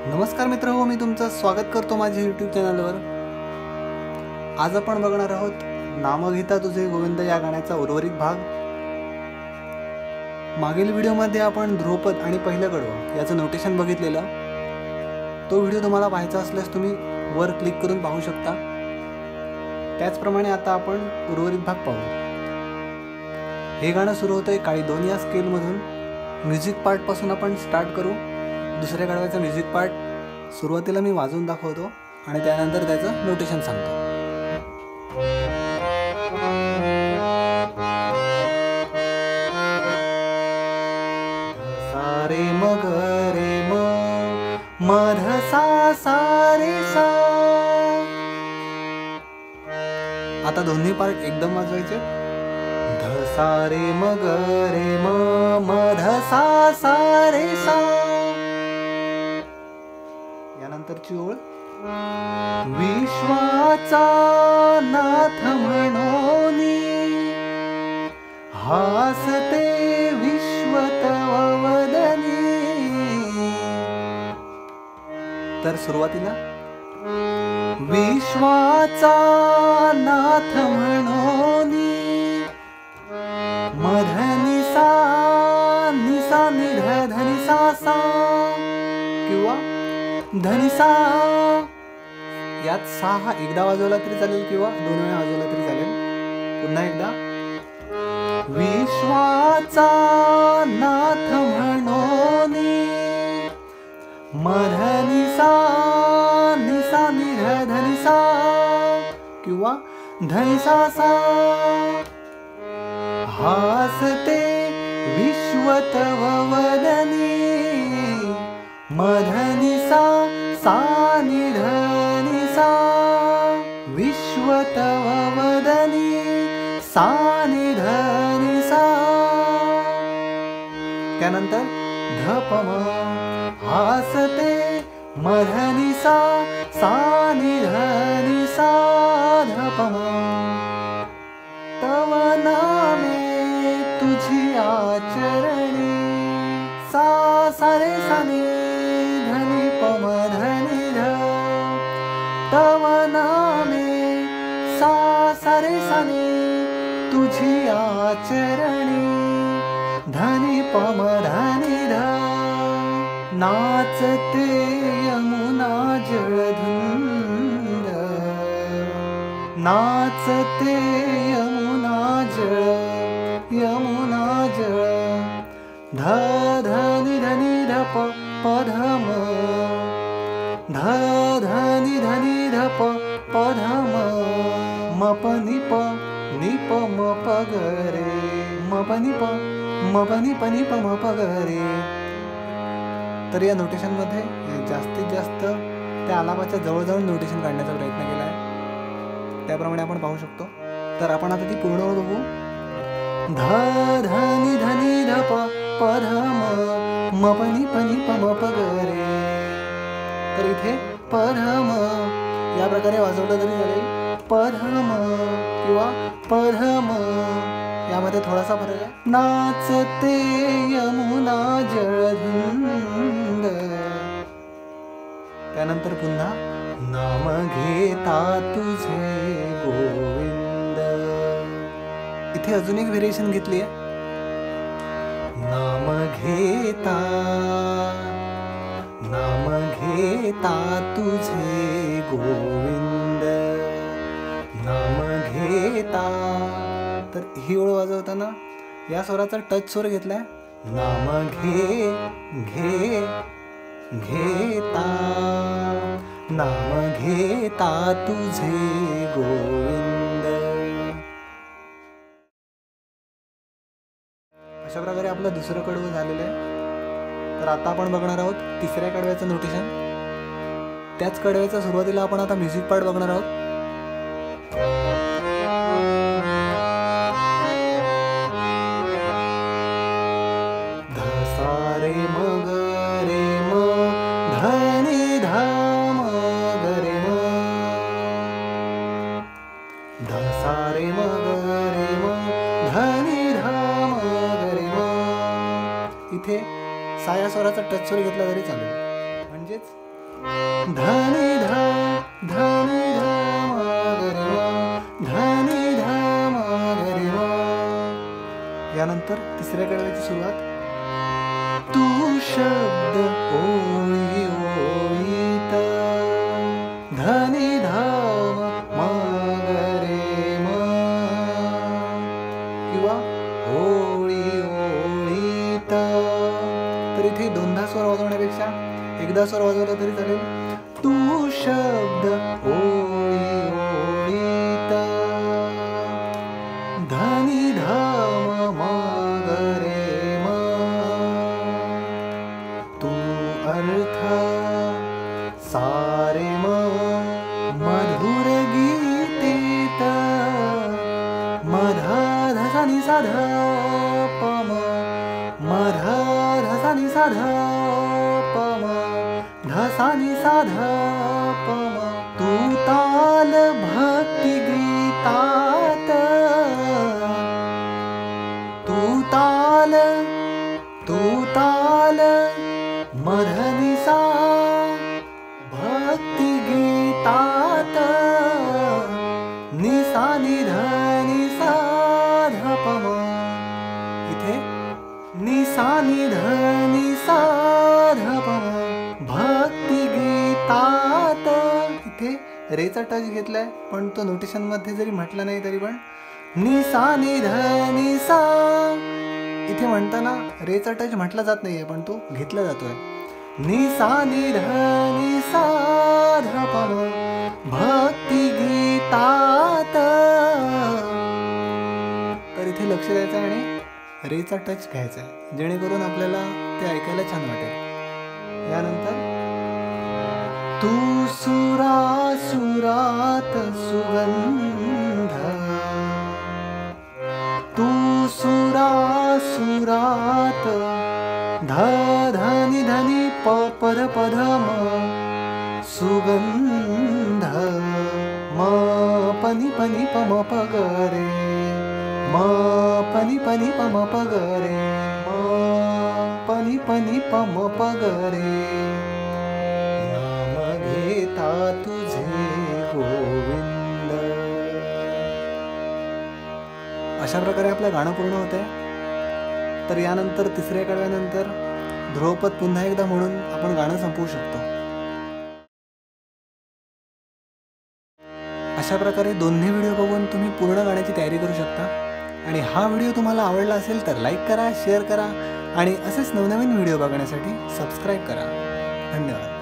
नमस्कार मित्र हो, मी तुमचं स्वागत करतो माझ्या यूट्यूब चॅनलवर। आज आपण बघणार आहोत नाम घेता तुझे गोविंद या गाण्याचा उर्वरित भाग। मागील व्हिडिओमध्ये आपण ध्रुपद आणि पहिलं कडवं याचं नोटेशन बघितलेलं। तो व्हिडिओ तुम्हाला पाहायचा असल्यास तुम्ही वर क्लिक करून पाहू शकता। त्याचप्रमाणे आता आपण उर्वरित भाग पाहू। हे गाणं सुरू होतंय काळी 2 या स्केलमधून। म्युझिक पार्टपासून आपण स्टार्ट करू। दुसऱ्या कडव्याचा म्युझिक पार्ट सुरुवातीला मी वाजवून दाखवतो आणि त्यानंतर त्याचं नोटेशन सांगतो। सा रे म ग रे म म ध सा रे सा। आता दोन्ही पार्ट एकदम वाजवायचे। ध सा रे म ग रे म म ध सा रे सा। यानंतरची ओळ विश्वाचा नाथ म्हणोनी हासते विश्व तव वदनी। तर सुरुवातीला विश्वाचा नाथ म्हणोनी मधनी सा निसा निध धनी सा सा किंवा धनी सा। यात सा हा एकदा वाजवला तरी चालेल किंवा 2 वेळा वाजवला तरी चालेल। पुन्हा एकदा विश्वाचा नाथ म्हणोनी मधनी सा निसा निध धनी सा किंवा धनी सा सा। हासते विश्व तव वदनी मधनी सा सा निध नि सा विश्व तव वदनी सा निध नि सा। त्यानंतर ध प म हासते मधनी सा सा निध नि सा ध प म। तव नामे तुझी आचरणी सा सा रे सा नि धनी प म धनी ध। तव नामे सा सा रे सा नि तुझी आचरणी धनी प म धनी ध। नाचते यमुना जळधुंद नाचते यमुना जळ ध धनी धनी ध प प ध म ध धनी धनी ध प प ध म प नि प म प ग रे म प नि प म प ग रे। तर या नोटेशनमध्ये जास्तीत जास्त त्या आलापाच्या जवळजवळ नोटेशन काढण्याचा प्रयत्न केला आहे। त्याप्रमाणे आपण पाहू शकतो। तर आपण आता ती पूर्ण ओळ बघू। ध धनी धनी ध प प ध म प नि प म प ग रे। तर इथे प ध म या प्रकारे वाजवलं तरी चालेल। प ध म किंवा प ध म यामध्ये थोडासा फरक आहे। नाचते यमुना जळधुंद। त्यानंतर पुन्हा नाम घेता तुझे गोविंद। इथे अजून एक व्हेरिएशन घेतली आहे। नाम घेता तुझे गोविंद नाम घेता। तर ही ओळ वाजवताना या स्वराचा टच स्वर घेतलाय। नाम घेता नाम घेता तुझे गोविंद। अशा प्रकारे आपलं दुसरं कडवं झालेलं आहे। तर आता आपण बघणार आहोत तिसऱ्या कडव्याचं नोटेशन। त्याच कडव्याचा सुरुवातीला आपण आता म्युझिक पार्ट बघणार आहोत। ध सा रे म ग रे म धनी ध म ग रे म ध सा रे म ग रे म धनी ध म ग रे म। इथे सा या स्वराचा टच स्वर घेतला तरी चालेल। म्हणजेच धनी धा धनी धा मा ग रे मा, धनी धा मा ग रे मा. यानंतर तिसऱ्या कडव्याची सुरुवात. तू शब्द ओळी ओळीत धनी धाम मा ग रे मा, किंवा ओळी ओळीत. तर इथे दोनदा स्वर वाजवण्यापेक्षा एकदा स्वर वाजवला तरी चालेल. तू शब्द ओळी ओळीत धनी धाम मा ग रे मा, तू अर्थ सारे म मधुर गीतेत मधा धसा नि सा ध प म, मधा धसा नि सा ध प म, धसा नि सा ध प म. तू ताल भक्ती गीतात, तू ताल मधनिसा भक्ती गीतात निसा निध निसा ध प म. इथे निसा निध निसा ध प म भक्ती गीतात. इथे रेचा टच घेतलाय पण तो नोटेशन मध्ये जरी म्हटला नाही तरी पण निसा निध निसा. इथे म्हणताना रेचा टच म्हटला जात नाहीये पण तो घेतला जातोय. निसा निध निसा ध प म भक्ती गीतात. तर इथे लक्ष द्यायचं आणि रेचा टच घ्यायचा जेणेकरून आपल्याला ते ऐकायला छान वाटेल. यानंतर तू सुरासुरात सुगंध, तू सुरासुरात धा धनी धनी प पद पद म सुगंध म पनी पनी प म प ग रे म पनी पनी प म प ग रे म पनी पनी प म प ग रे. नाम घेता तुझे गोविंद. अशा प्रकारे आपलं गाणं पूर्ण होतंय. तर यानंतर तिसऱ्या कडव्यानंतर ध्रुवपद पुन्हा एकदा म्हणून आपण गाणं संपवू शकतो. अशा प्रकारे दोन्ही व्हिडिओ बघून तुम्ही पूर्ण गाण्याची तयारी करू शकता. आणि हा व्हिडिओ तुम्हाला आवडला असेल तर लाईक करा, शेअर करा आणि असेच नवनवीन व्हिडिओ बघण्यासाठी सबस्क्राईब करा. धन्यवाद.